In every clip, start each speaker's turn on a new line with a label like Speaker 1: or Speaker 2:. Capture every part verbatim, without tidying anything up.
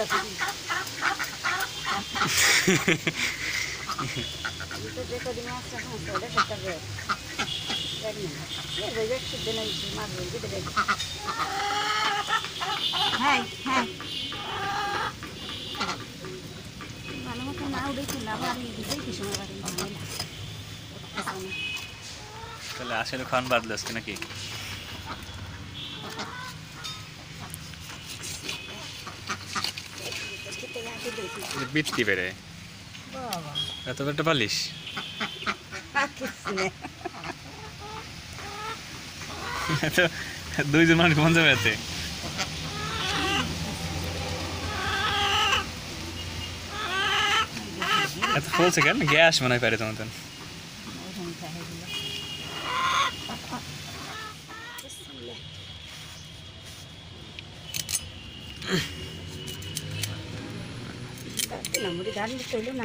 Speaker 1: দেখতাছি তো যে কদিন মাছ রাখা আছে ওটা একটা ব্যাগ ব্যাগ নেই এই ব্যাগ শুদ্ধ নাই মাছ বলতে ব্যাগ হ্যাঁ হ্যাঁ ভালো মতো না উঠেছিল আবার দিতেই কি সময় বাড়ি ভাঙে না
Speaker 2: তাহলে আসলে খান বাদলে আজকে নাকি বৃত্তি বেড়ে এত একটা পালিশ দুইজন মানুষ ঘুমান যাবে এতে এত ফুলছে কেন গ্যাস মনে হয় পারে তোমার
Speaker 1: মুড়ি ধান দিতে হইল না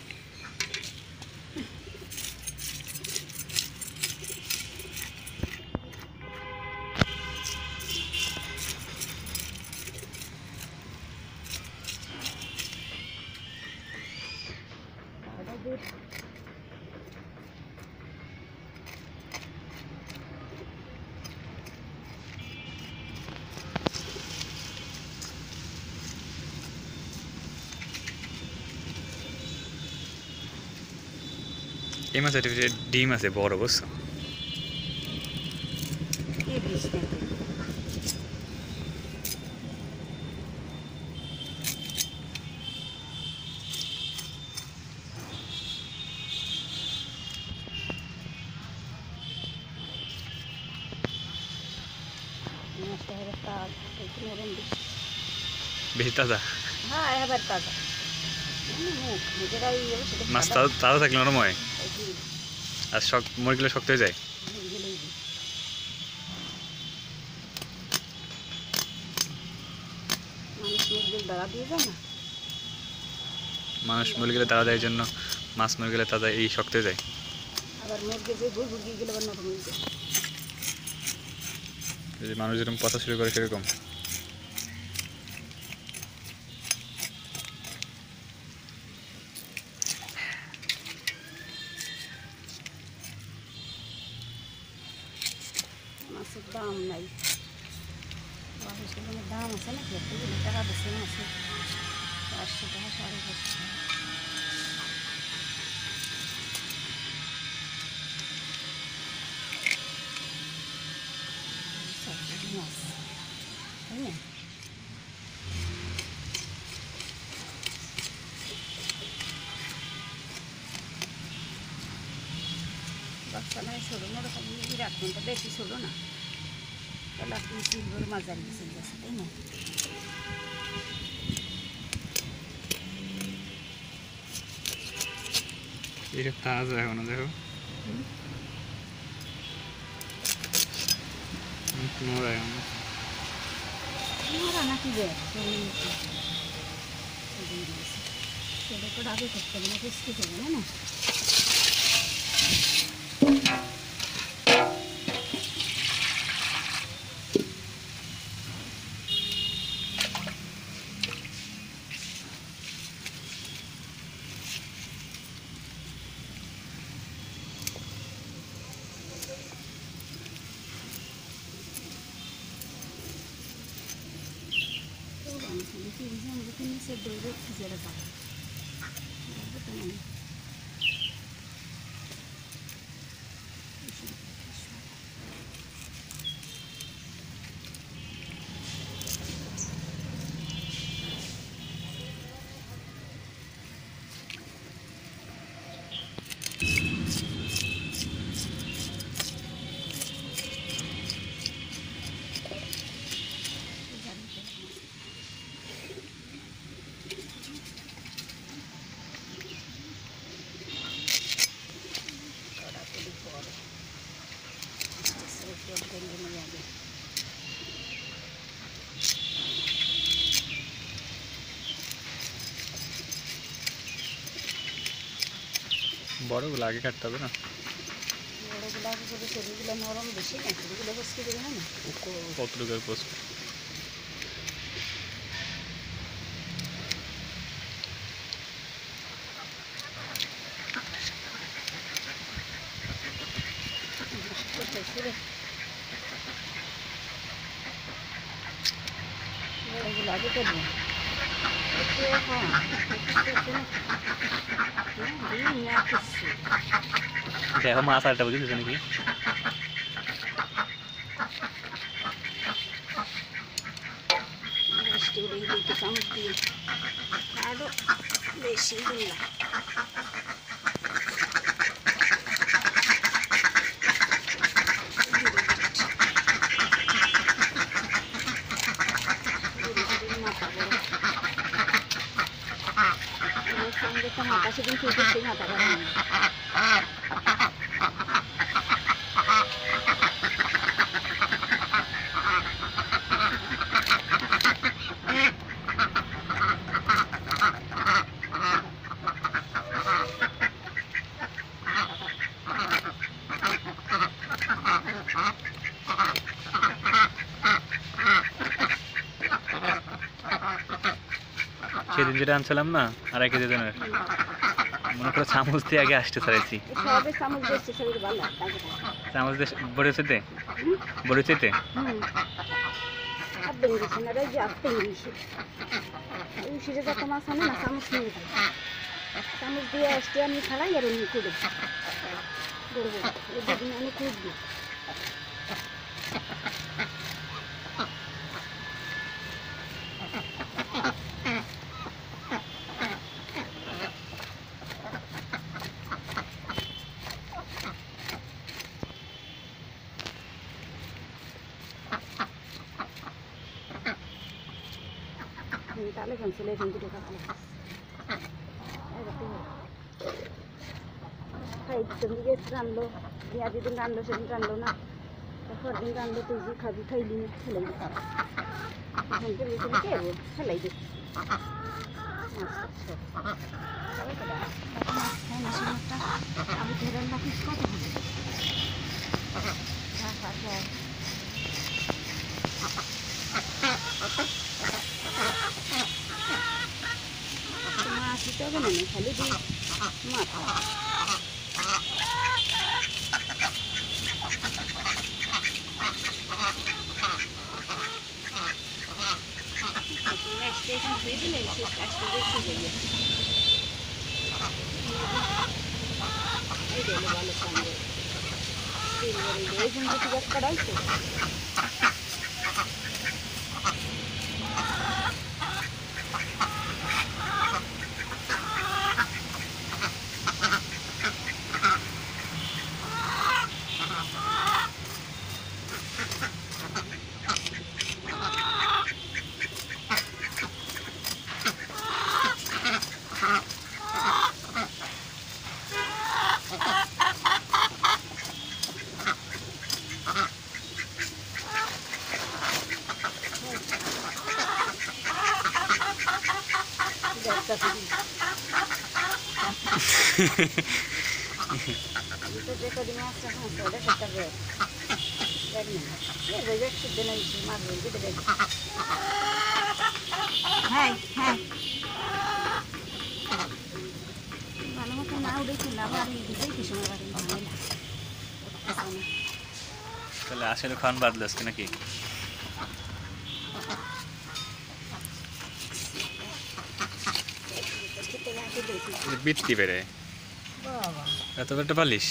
Speaker 2: এই মাছের ডিম আছে বড় বুঝছো বেশি তাজা মাছ তাজা থাকলে নরম হয় আর শক্ত মুরগিগুলো শক্ত হয়ে যায় মানুষ মুরগিগুলো তাজা দেয় জন্য মাছ মুরগিগুলো তাজা এই শক্ত হয়ে যায় মানুষ যেরকম পচা শুরু করে সেরকম
Speaker 1: মাছের দাম নাই দাম আছে না টাকা বেশি মাছে চারশো টাকা সাড়ে চারশো মাছ তাই না বাচ্চা নাই ছোটো না ওরকম রাখবেন তো বেশি ছোটো না তাহলে আপনি সিলভার মাজার নিচে গেছে তাই না
Speaker 2: এটা তাজা এখনো দেখো মোরা
Speaker 1: মোরা নাকি যে সেটা তো আগে করতে হবে না কিস্তি করবে না নিচে দৌড়ে খুঁজে পাবো
Speaker 2: বড়গুলো আগে কাটতে হবে না
Speaker 1: বড়গুলো আগে করে ছোটোগুলো নরম বেশি না ছোটোগুলো বসকে দেবে না
Speaker 2: কতটুকু পোস্ট
Speaker 1: শেষে এগুলো আগে করবো
Speaker 2: দেখো মাছ আরটা বুঝেছো নাকি
Speaker 1: চামচ দিয়ে আরো বেশি দিলাম মাথা সেদিন খেয়ে সেই মাথা করা
Speaker 2: সেদিন যেটা আনছিলাম না আড়াই কেজি জনের মনে করে চামচ দিয়ে আগে আসতে চাইছি চামচ দিয়ে বড়ে চেতে বড়ে চেতে
Speaker 1: চামচ দিয়ে আসতে আমি খালাই আর এমনি করে দুদিন আমি খুঁজবি তাহলে ক্যান্সেল হয়ে কিন্তু টাকা খাই তুমি গেছে রানলো দিয়া যেদিন রানলো সেদিন রানলো না তারপর দিন রানলো তুই যে খাবি খাইলি না ফেলাই দিচ্ছি কে ফেলাই দিচ্ছি আমি ধরে রাখি কত মাছ দিতে হবে না খালি দিই মাথা স্টেশন খেয়ে দিলে সে কাজটা দেখতে যাইয়ে এই দিলে ভালো সঙ্গে এই জন্য ঠিক আছে করাইছে হ্যাঁ হ্যাঁ ভালো মতো না উঠেছিল আবার দিতেই সময় বাড়ি
Speaker 2: তাহলে আসলে খাওয়ান বাদলো আজকে নাকি বৃত্তি বেড়ে এত একটা পালিশ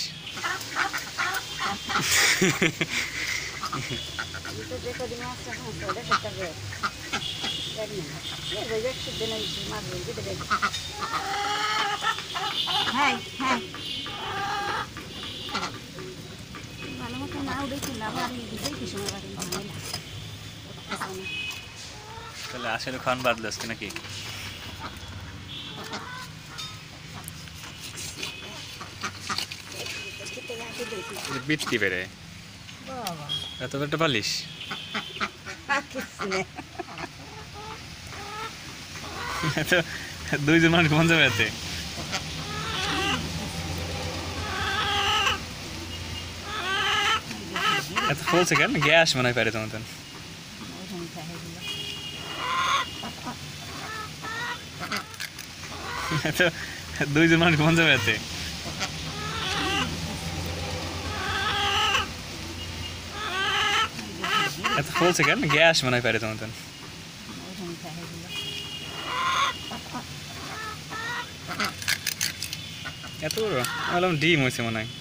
Speaker 1: হ্যাঁ হ্যাঁ ভালো মতো না উঠেছিল আবার দিতেই সময় বাড়ি
Speaker 2: তাহলে আসলে খাওয়ান বাদলো আজকে নাকি বৃত্তি বেড়ে এত একটা পালিশ দুইজন মানুষ ঘুমান যাবে এতে এত ফুলছে কেন গ্যাস মনে হয় পারে তোমার এত দুইজন মানুষ ঘুমান যাবে এতে এত ফুলছে কেন? গ্যাস মনে হয় পারে তোমার মতন। এত বড় বললাম ডিম হয়েছে মনে হয়।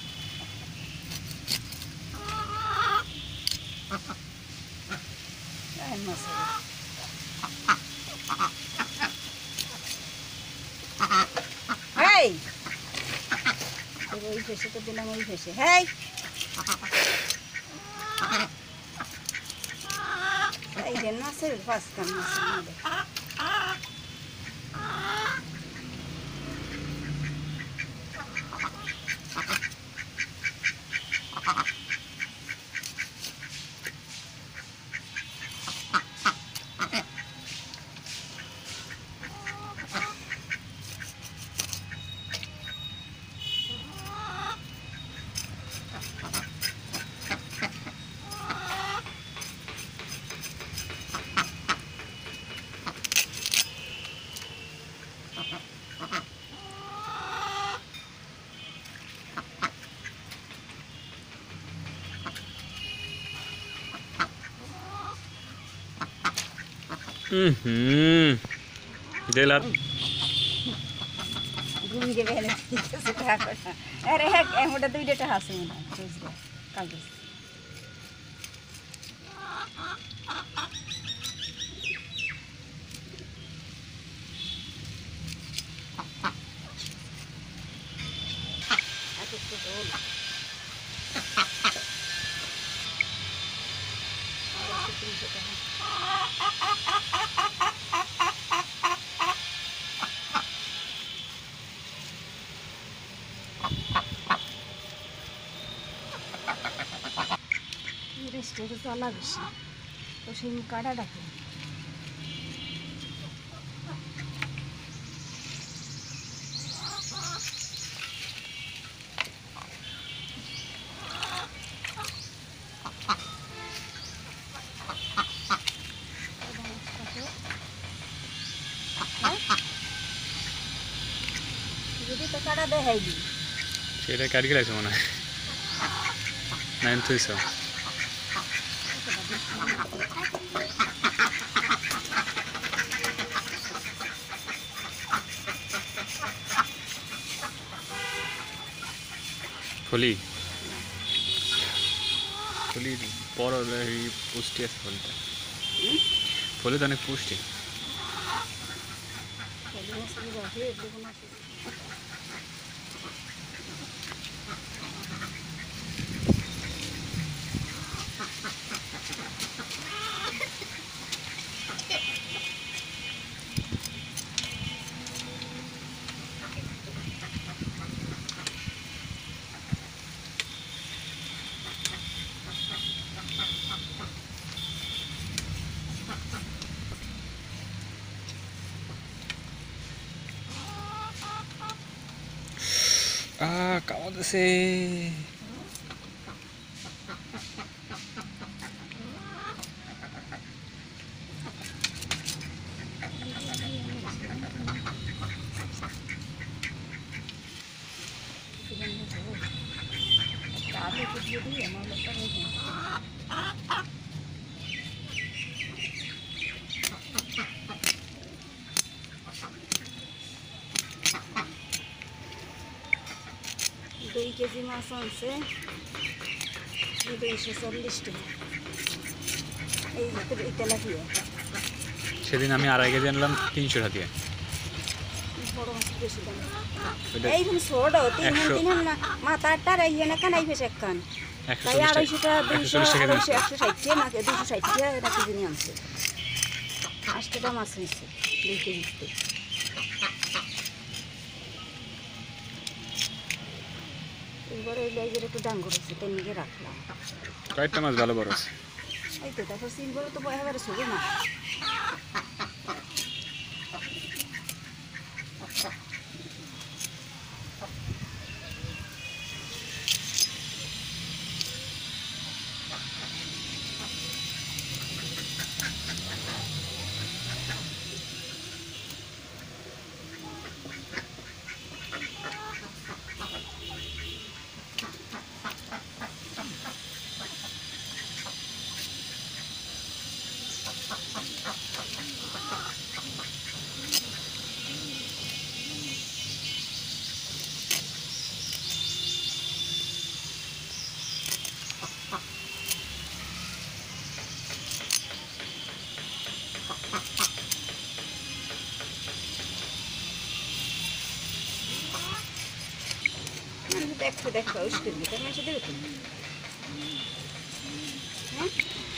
Speaker 1: ওই ফেসে তো দিলাম ওই ফেসে হ্যাঁ এই যে মাছের পাঁচখান মাছের মধ্যে
Speaker 2: হুম দিলাম
Speaker 1: ঘুমিয়ে বেলে আরে হ্যাঁ এমনটা দুইটা হাসে মনে হয় কাগজ রেস্টুরেন্টে চলা বেশি তো সেই কাটা ডাকে যদি তো কাটা দেখাই দি
Speaker 2: সেটা কাট গেছে মনে হয় নাইন থুইছো ফলি ফলি বড় পুষ্টি আছে ফলিটা ফলি তো অনেক পুষ্টি Ah, cámate.
Speaker 1: দুই কেজি মাছ আনছে দুইশো চল্লিশ টাকা এই তেলাপিয়া
Speaker 2: সেদিন আমি আড়াই কেজি আনলাম তিনশো টাকা দিয়ে
Speaker 1: বড় মাছ বেশি দাম এইখানে ছোট তিন তিন মাথাটা রাইয়ে না কানাই ফেসে একখান তাই আড়াইশো টাকা দুইশো আড়াইশো একশো ষাট টাকা না দুশো ষাট টাকা এটা কেজি নিয়ে আনছে আটটা মাছ হয়েছে দুই কেজিতে এবারে এই লাইজের একটু ডাঙ্গর আছে তাই নিয়ে রাখলাম
Speaker 2: কয়েকটা মাছ ভালো বড় আছে
Speaker 1: এই তো তারপর সিলভারও তো একেবারে ছোটো না একশো দেখো ওষুধের ভিতর মাসে দেবে তুমি হ্যাঁ